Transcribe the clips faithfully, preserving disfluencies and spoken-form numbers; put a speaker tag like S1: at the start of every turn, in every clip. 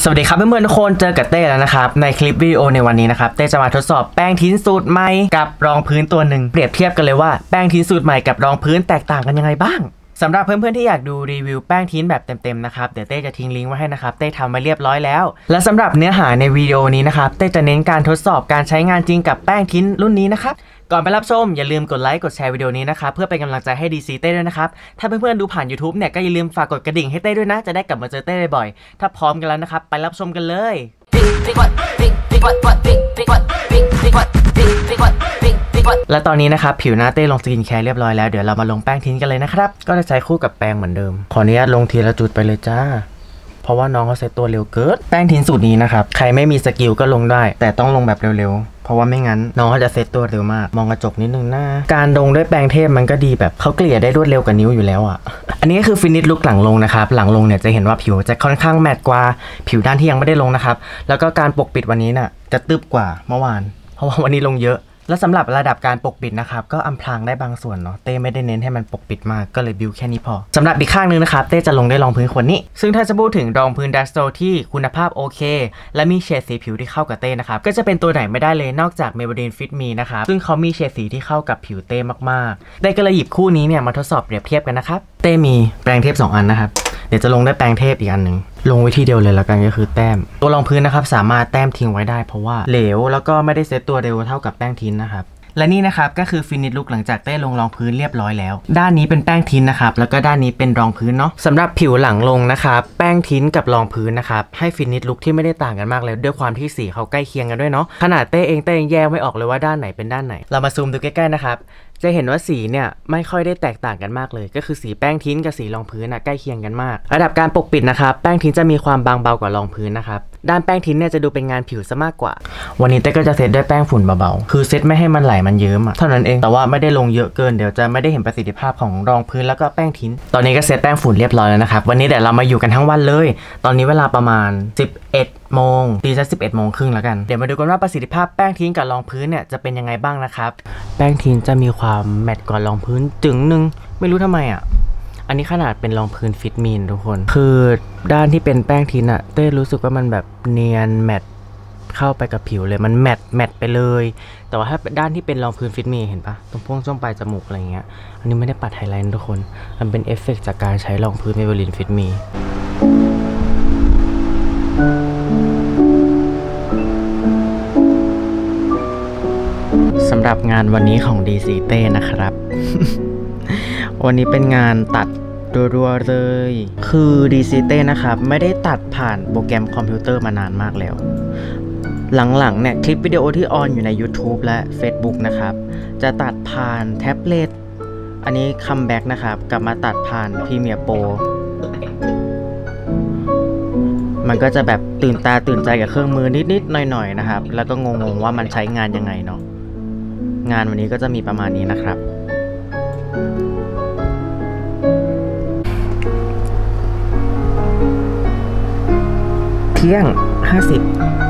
S1: สวัสดีครับเพื่อนๆทุกคนเจอกับเต้แล้วนะครับในคลิปวิดีโอในวันนี้นะครับเต้จะมาทดสอบแป้งทิ้นสูตรใหม่กับรองพื้นตัวหนึ่งเปรียบเทียบกันเลยว่าแป้งทิ้นสูตรใหม่กับรองพื้นแตกต่างกันยังไงบ้างสำหรับเพื่อนๆที่อยากดูรีวิวแป้งทิ้นแบบเต็มๆนะครับเดี๋ยวเต้จะทิ้งลิงก์ไว้ให้นะครับเต้ทำมาเรียบร้อยแล้วและสำหรับเนื้อหาในวิดีโอนี้นะครับเต้จะเน้นการทดสอบการใช้งานจริงกับแป้งทิ้นรุ่นนี้นะครับก่อนไปรับชมอย่าลืมกดไลค์กดแชร์วิดีโอนี้นะครับเพื่อเป็นกำลังใจให้ดีซีเต้ด้วยนะครับถ้าเพื่อนๆดูผ่าน YouTube เนี่ยก็อย่าลืมฝากกดกระดิ่งให้เต้ด้วยนะจะได้กลับมาเจอเต้บ่อยๆถ้าพร้อมกันแล้วนะครับไปรับชมกันเลยและตอนนี้นะครับผิวหน้าเต้ลงสกินแคร์เรียบร้อยแล้วเดี๋ยวเรามาลงแป้งทิ้นกันเลยนะครับก็จะใช้คู่กับแป้งเหมือนเดิมขออนุญาตลงทีละจุดไปเลยจ้าเพราะว่าน้องเขาเซตตัวเร็วเกินแป้งทิ้นสูตรนี้นะครับใครไม่มีสกิลก็ลงได้แต่ต้องลงแบบเร็วๆเพราะว่าไม่งั้นน้องเขาจะเซตตัวเร็วมากมองกระจกนิดนึงนะการลงด้วยแป้งเทพมันก็ดีแบบเขาเกลี่ยได้รวดเร็วกว่านิ้วอยู่แล้วอ่ะอันนี้ก็คือฟินิชลุคหลังลงนะครับหลังลงเนี่ยจะเห็นว่าผิวจะค่อนข้างแมตต์กว่าผิวด้านที่ยังไม่ได้ลงนะครับแล้วก็การปกปิดวันนี้น่ะจะตึบกว่าเมื่อวานเพราะว่าวันนี้ลงเยอะและสำหรับระดับการปกปิดนะครับก็อำพรางได้บางส่วนเนาะเต้ไม่ได้เน้นให้มันปกปิดมากก็เลยบิวแค่นี้พอสำหรับอีกข้างนึงนะครับเต้จะลงได้รองพื้นขวดนี้ซึ่งถ้าจะพูดถึงรองพื้นดัสโตที่คุณภาพโอเคและมีเฉดสีผิวที่เข้ากับเต้นะครับก็จะเป็นตัวไหนไม่ได้เลยนอกจาก Maybelline Fit Me นะครับซึ่งเขามีเฉดสีที่เข้ากับผิวเต้มากๆเต้ก็เลยหยิบคู่นี้เนี่ยมาทดสอบเปรียบเทียบกันนะครับเต้มีแปรงเทปสองอันนะครับเดี๋ยวจะลงด้วยแปรงเทปอีกอันหนึ่งลงไว้ที่เดียวเลยแล้วกันก็คือแต้มตัวรองพื้นนะครับสามารถแต้มทิ้งไว้ได้เพราะว่าเหลวแล้วก็ไม่ได้เซตตัวเร็วเท่ากับแป้งทิ้นนะครับและนี่นะครับก็คือฟินิชลุคหลังจากเต้ลงรองพื้นเรียบร้อยแล้วด้านนี้เป็นแป้งทิ้นนะครับแล้วก็ด้านนี้เป็นรองพื้นเนาะสำหรับผิวหลังลงนะครับแป้งทิ้นกับรองพื้นนะครับให้ฟินิชลุคที่ไม่ได้ต่างกันมากเลยด้วยความที่สีเขาใกล้เคียงกันด้วยเนาะขนาดเต้เองเต้ยังแยกไม่ออกเลยว่าด้านไหนเป็นด้านไหนเรามาซูมดูใกล้ๆนะครับจะเห็นว่าสีเนี่ยไม่ค่อยได้แตกต่างกันมากเลยก็คือสีแป้งทิ้นกับสีรองพื้นนะใกล้เคียงกันมากระดับการปกปิดนะครับแป้งทิ้นจะมีความบางเบากว่ารองพื้นนะครับด้านแป้งทิ้นเนี่ยจะดูเป็นงานผิวซะมากกว่าวันนี้เต้ก็จะเซตด้วยแป้งฝุ่นเบาๆคือเซตไม่ให้มันไหลมันเยิ้มอ่ะเท่านั้นเองแต่ว่าไม่ได้ลงเยอะเกินเดี๋ยวจะไม่ได้เห็นประสิทธิภาพของรองพื้นแล้วก็แป้งทิ้นตอนนี้ก็เซตแป้งฝุ่นเรียบร้อยแล้วนะครับวันนี้เดี๋ยวเรามาอยู่กันทั้งวันเลยตอนนี้เวลาประมาณสิบเอ็ดโมงตีสักสิบเอ็ดโมงครึ่งแล้วกันเดี๋ยวมาดูกันว่าประสิทธิภาพแป้งทิ้นกับรองพื้นเนี่ยจะเป็นยังไงบ้างนะครับแป้งทิ้นจะมีความแมตต์กว่ารองพื้นจึงนึงไม่รู้ทำไมอ่ะอันนี้ขนาดเป็นรองพื้นฟิตมีนทุกคนคือด้านที่เป็นแป้งทิ้นอ่ะเต้รู้สึกว่ามันแบบเนียนแมตต์เข้าไปกับผิวเลยมันแมตต์แมตต์ไปเลยแต่ว่าถ้าด้านที่เป็นรองพื้นฟิตมีเห็นปะตรงพวกช่วงปลายจมูกอะไรเงี้ยอันนี้ไม่ได้ปัดไฮไลท์ทุกคนมันเป็นเอฟเฟกต์จากการใช้รองพื้น Maybelline Fit Meสำหรับงานวันนี้ของ ดี ซี เต้นะครับ วันนี้เป็นงานตัดรัวๆเลยคือ ดี ซี เต้นะครับไม่ได้ตัดผ่านโปรแกรมคอมพิวเตอร์มานานมากแล้วหลังๆเนี่ยคลิปวิดีโอที่ออนอยู่ใน YouTube และ Facebook นะครับจะตัดผ่านแท็บเล็ตอันนี้คัมแบ็กนะครับกลับมาตัดผ่าน Premiere Pro มันก็จะแบบตื่นตาตื่นใจกับเครื่องมือนิดๆหน่อยๆนะครับแล้วก็งงๆว่ามันใช้งานยังไงเนาะงานวันนี้ก็จะมีประมาณนี้นะครับเที่ยงห้าสิบ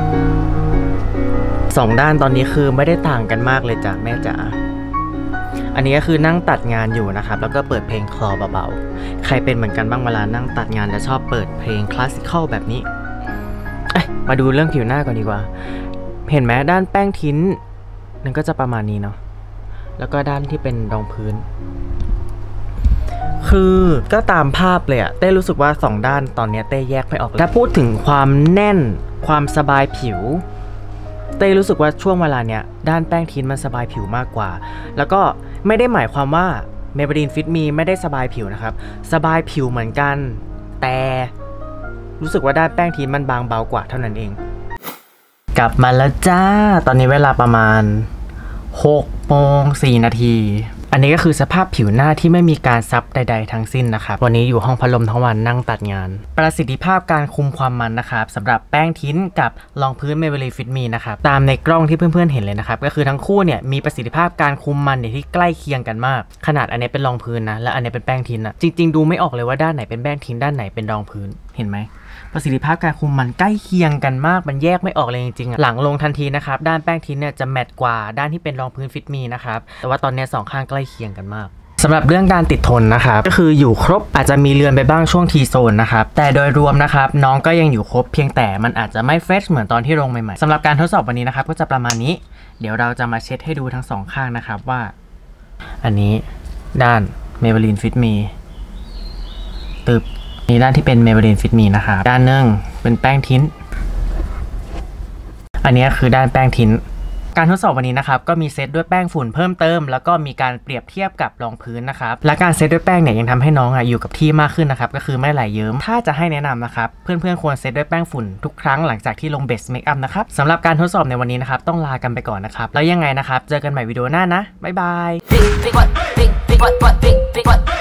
S1: สองด้านตอนนี้คือไม่ได้ต่างกันมากเลยจ้ะแม่จ๋าอันนี้ก็คือนั่งตัดงานอยู่นะครับแล้วก็เปิดเพลงคลอเบาๆใครเป็นเหมือนกันบ้างเวลานั่งตัดงานจะชอบเปิดเพลงคลาสสิคอลแบบนี้เอ๊ะมาดูเรื่องผิวหน้าก่อนดีกว่าเห็นไหมด้านแป้งทิ้นนั่นก็จะประมาณนี้เนาะแล้วก็ด้านที่เป็นรองพื้นคือก็ตามภาพเลยอะเต้รู้สึกว่าสองด้านตอนนี้เต้แยกไม่ออกถ้าพูดถึงความแน่นความสบายผิวเต้รู้สึกว่าช่วงเวลาเนี้ยด้านแป้งทิ้นมันสบายผิวมากกว่าแล้วก็ไม่ได้หมายความว่า Maybelline Fit Me ไม่ได้สบายผิวนะครับสบายผิวเหมือนกันแต่รู้สึกว่าด้านแป้งทิ้นมันบางเบากว่าเท่านั้นเองกลับมาแล้วจ้าตอนนี้เวลาประมาณหกโมงสี่นาทีอันนี้ก็คือสภาพผิวหน้าที่ไม่มีการซับใดๆทั้งสิ้นนะครับวันนี้อยู่ห้องพัดลมทั้งวันนั่งตัดงานประสิทธิภาพการคุมความมันนะครับสำหรับแป้งทิ้นกับรองพื้น Maybelline Fit Me นะครับตามในกล้องที่เพื่อนๆเห็นเลยนะครับก็คือทั้งคู่เนี่ยมีประสิทธิภาพการคุมมันเนี่ยที่ใกล้เคียงกันมากขนาดอันนี้เป็นรองพื้นนะและอันนี้เป็นแป้งทิ้นนะจริงๆดูไม่ออกเลยว่าด้านไหนเป็นแป้งทิ้นด้านไหนเป็นรองพื้นเห็นไหมประสิทธิภาพการคุมมันใกล้เคียงกันมากมันแยกไม่ออกเลยจริงๆหลังลงทันทีนะครับด้านแป้งทิ้นเนี่ยจะแมตต์กว่าด้านที่เป็นรองพื้น Fit Me นะครับแต่ว่าตอนนี้สองข้างใกล้เคียงกันมากสำหรับเรื่องการติดทนนะครับก็คืออยู่ครบอาจจะมีเลือนไปบ้างช่วงทีโซนนะครับแต่โดยรวมนะครับน้องก็ยังอยู่ครบเพียงแต่มันอาจจะไม่เฟรชเหมือนตอนที่ลงใหม่ๆสำหรับการทดสอบวันนี้นะครับก็จะประมาณนี้เดี๋ยวเราจะมาเช็ดให้ดูทั้งสองข้างนะครับว่าอันนี้ด้าน Maybelline Fit Me ตึบนี่ด้านที่เป็น Maybelline Fit Me นะครับด้านหนึ่งเป็นแป้งทิ้นอันนี้คือด้านแป้งทิ้นการทดสอบวันนี้นะครับก็มีเซตด้วยแป้งฝุ่นเพิ่มเติมแล้วก็มีการเปรียบเทียบกับรองพื้นนะครับและการเซตด้วยแป้งเนี่ยยังทำให้น้องอ่ะอยู่กับที่มากขึ้นนะครับก็คือไม่ไหลเยิ้มถ้าจะให้แนะนำนะครับเพื่อนๆควรเซตด้วยแป้งฝุ่นทุกครั้งหลังจากที่ลงเบสเมคอัพนะครับสำหรับการทดสอบในวันนี้นะครับต้องลากันไปก่อนนะครับแล้วยังไงนะครับเจอกันใหม่วิดีโอหน้านะบ๊ายบาย